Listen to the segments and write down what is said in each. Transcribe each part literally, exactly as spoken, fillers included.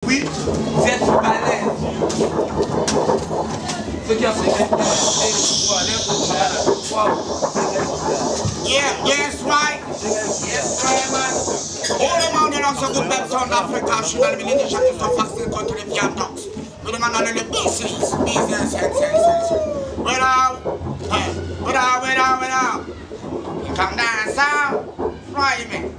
oui, vous êtes balèze. Ceux qui ont fait Yeah, yes, right. Yes, right, man. All the money belongs to good Bebson Africa. She will be in the shadows to fast country the viaducts. We demand on the business, business, and sense. Wait out, hey, wait out, wait out, wait out. You come down, sound, fry me.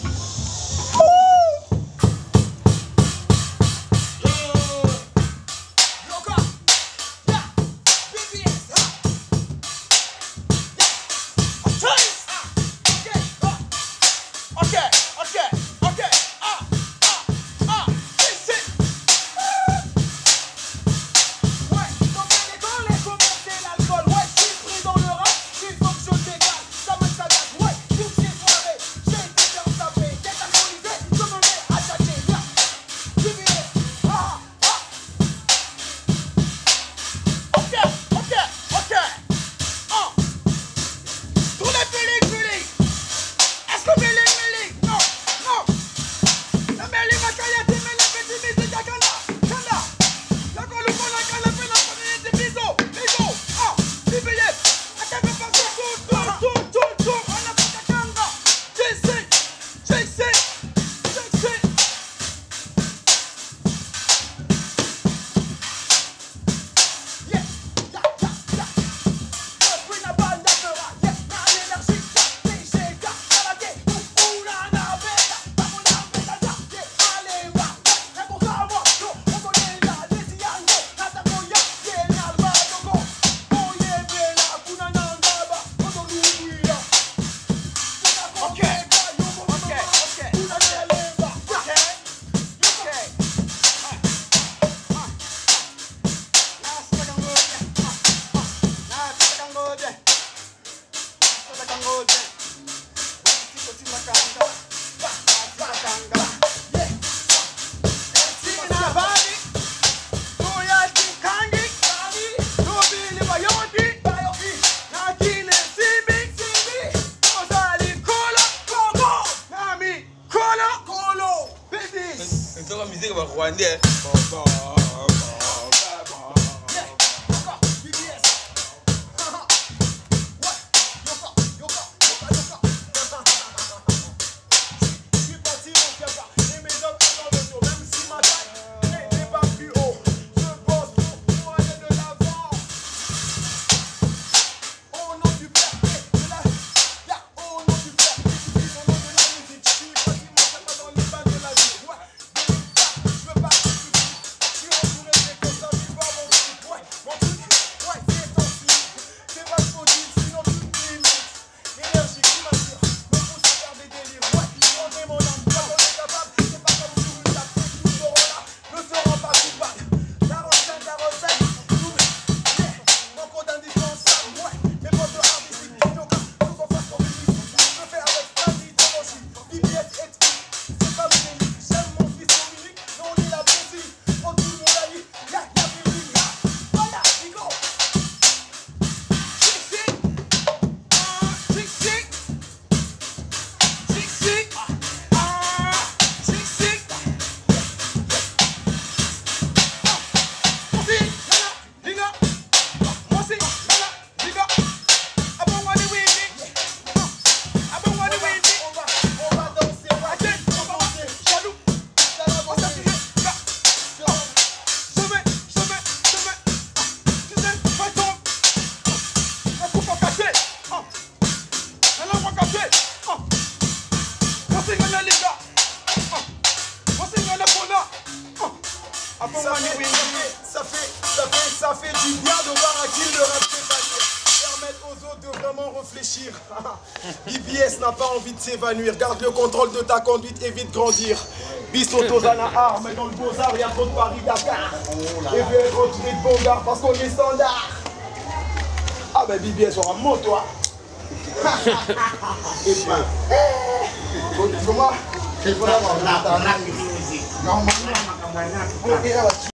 la musique va rwandais. Ça fait, ça, fait, ça, fait, ça fait du bien de voir à qui le rap permettre aux autres de vraiment réfléchir. B B S n'a pas envie de s'évanouir. Garde le contrôle de ta conduite, évite grandir. Bis Autosana art, mais dans le Beaux-Arts, il y a trop de Paris-Dakar. Et puis être retrouvé de bon gars parce qu'on est standard. Ah ben B B S aura mon toi. Et puis, comment? Il faut l'avoir. Normalement,